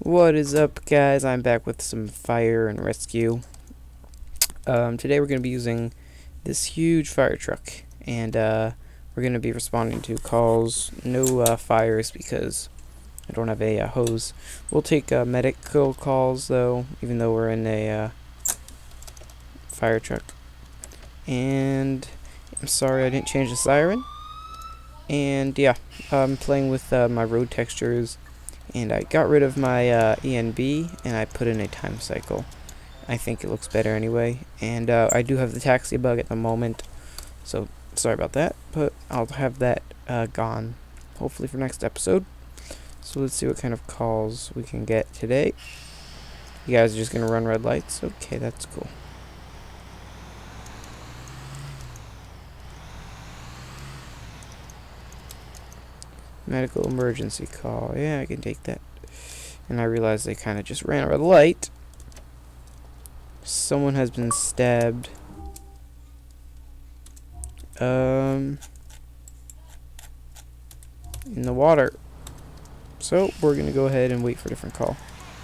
What is up, guys? I'm back with some fire and rescue. Today we're going to be using this huge fire truck, and we're going to be responding to calls. No fires because I don't have a hose. We'll take medical calls though, even though we're in a fire truck. And I'm sorry I didn't change the siren. And yeah, I'm playing with my road textures. And I got rid of my ENB and I put in a time cycle. I think it looks better anyway. And I do have the taxi bug at the moment, so sorry about that. But I'll have that gone hopefully for next episode. So let's see what kind of calls we can get today. You guys are just gonna run red lights? Okay, that's cool. Medical emergency call. Yeah, I can take that. And I realized they kind of just ran a red light. Someone has been stabbed. In the water. So we're gonna go ahead and wait for a different call.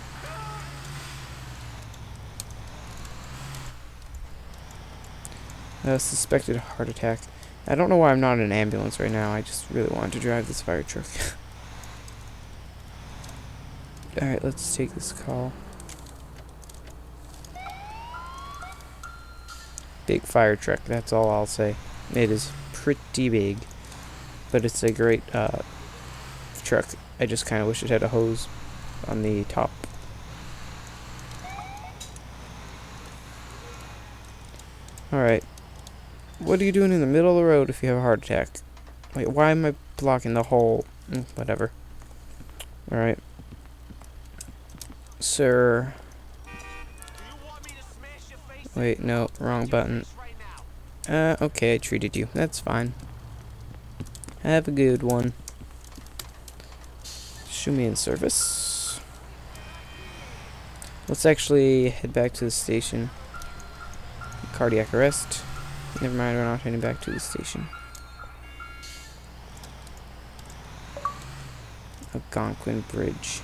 Suspected heart attack. I don't know why I'm not in an ambulance right now. I just really wanted to drive this fire truck. Alright, let's take this call. Big fire truck, that's all I'll say. It is pretty big. But it's a great truck. I just kind of wish it had a hose on the top. Alright. What are you doing in the middle of the road if you have a heart attack? Wait, why am I blocking the whole... whatever. Alright. Sir. Wait, no, wrong button. Okay, I treated you. That's fine. Have a good one. Show me in service. Let's actually head back to the station. Cardiac arrest. Never mind, we're not heading back to the station. Algonquin Bridge.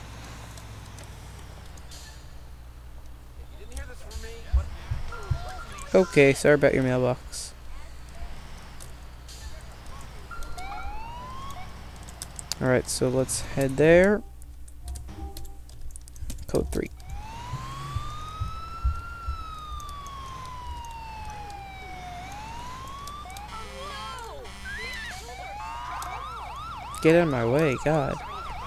Okay, sorry about your mailbox. Alright, so let's head there. Code 3. Get out of my way, God.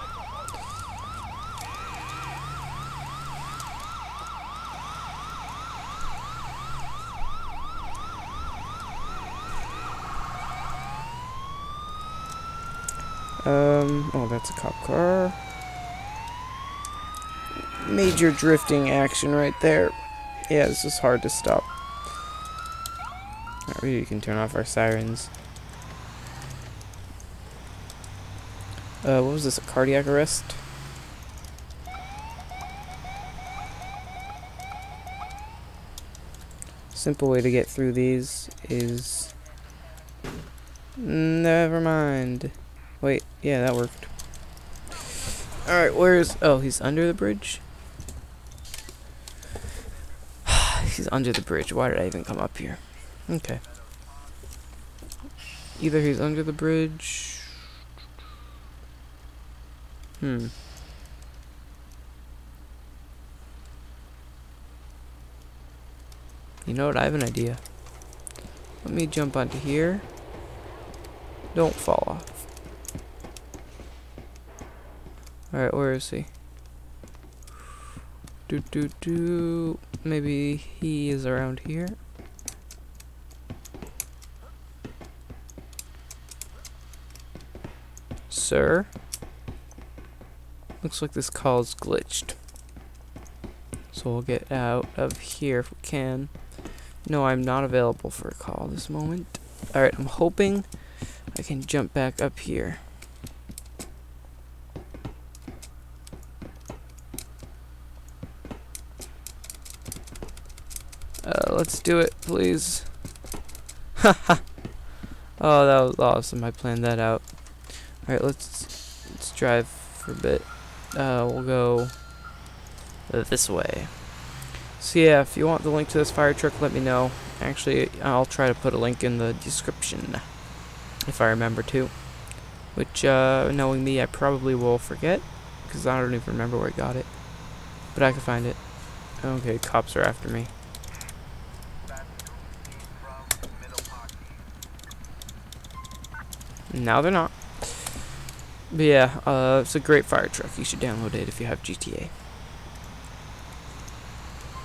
Oh, that's a cop car. Major drifting action right there. Yeah, this is hard to stop. Alright, maybe you can turn off our sirens. What was this, a cardiac arrest? Simple way to get through these is... Never mind. Wait, yeah, that worked. Alright, where's... Oh, he's under the bridge? He's under the bridge. Why did I even come up here? Okay. Either he's under the bridge... You know what? I have an idea. Let me jump onto here. Don't fall off. Alright, where is he? Maybe he is around here. Sir? Looks like this call is glitched. So we'll get out of here if we can. No, I'm not available for a call this moment. Alright, I'm hoping I can jump back up here. Let's do it, please. Haha. Oh, that was awesome. I planned that out. Alright, let's drive for a bit. We'll go this way. So yeah, if you want the link to this fire truck, let me know. Actually, I'll try to put a link in the description, if I remember to. Which, knowing me, I probably will forget, because I don't even remember where I got it. But I can find it. Okay, cops are after me. Now they're not. But yeah, it's a great fire truck. You should download it if you have GTA.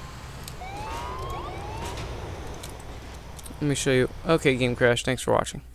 Let me show you. Okay, Game Crash, thanks for watching.